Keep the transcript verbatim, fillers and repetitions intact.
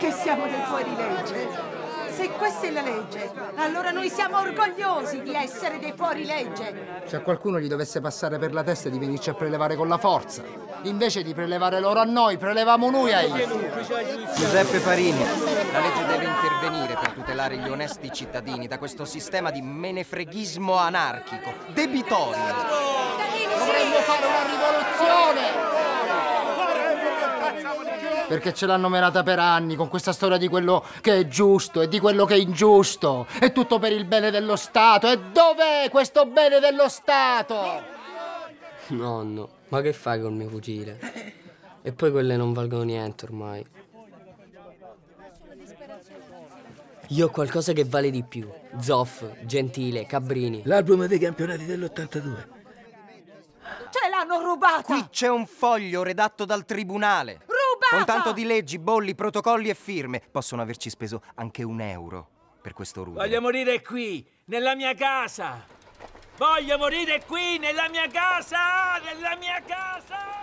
che siamo dei fuorilegge. Se questa è la legge, allora noi siamo orgogliosi di essere dei fuorilegge. Se a qualcuno gli dovesse passare per la testa di venirci a prelevare con la forza, invece di prelevare loro a noi, prelevamo noi a elli. Giuseppe Parini, la legge deve intervenire per tutelare gli onesti cittadini da questo sistema di menefreghismo anarchico, debitorio. Dovremmo fare una rivoluzione! Perché ce l'hanno menata per anni con questa storia di quello che è giusto e di quello che è ingiusto. È tutto per il bene dello Stato. E dov'è questo bene dello Stato? Nonno, ma che fai col mio fucile? E poi quelle non valgono niente ormai. Io ho qualcosa che vale di più. Zoff, Gentile, Cabrini. L'album dei campionati dell'ottantadue. Ce l'hanno rubata! Qui c'è un foglio redatto dal tribunale. Rubata! Con tanto di leggi, bolli, protocolli e firme. Possono averci speso anche un euro per questo rubere. Voglio morire qui, nella mia casa! Voglio morire qui, nella mia casa! Nella mia casa!